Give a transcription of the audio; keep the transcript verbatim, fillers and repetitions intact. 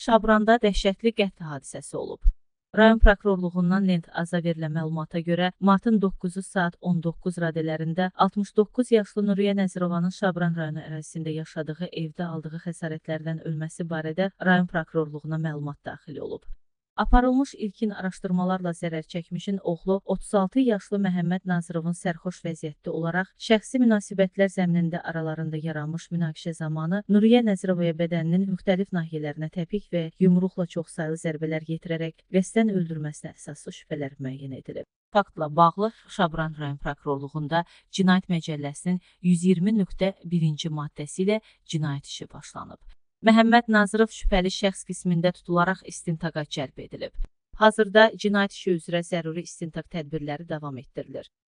Şabranda dəhşətli qətl hadisəsi olub. Rayon prokurorluğundan Lent Aza verilən məlumata görə, martın doqquzu saat on doqquz radələrində altmış doqquz yaşlı Nuriyə Nəzirovanın Şabran rayonu ərazisində yaşadığı evdə aldığı xəsarətlərdən ölməsi barədə rayon prokurorluğuna məlumat daxil olub. Aparılmış ilkin araşdırmalarla zərər çəkmişin oğlu otuz altı yaşlı Məhəmməd Nazırovun sərxoş vəziyyətdə olaraq şəxsi münasibətlər zəminində aralarında yaranmış münaqişə zamanı Nuriyə Nəzirovaya bədəninin müxtəlif nahiyələrinə təpik və yumruqla çoxsaylı zərbələr yetirərək qəsdən öldürməsinə əsaslı şübhələr müəyyən edilib. Faktla bağlı Şabran rayon prokurorluğunda Cinayət Məcəlləsinin yüz iyirmi nöqtə birinci maddəsi ilə cinayət işi başlanıb. Məhəmməd Nazırov şübhəli şəxs qismində tutularaq istintaqa cəlb edilib. Hazırda cinayət işi üzrə zəruri istintaq tədbirləri davam etdirilir.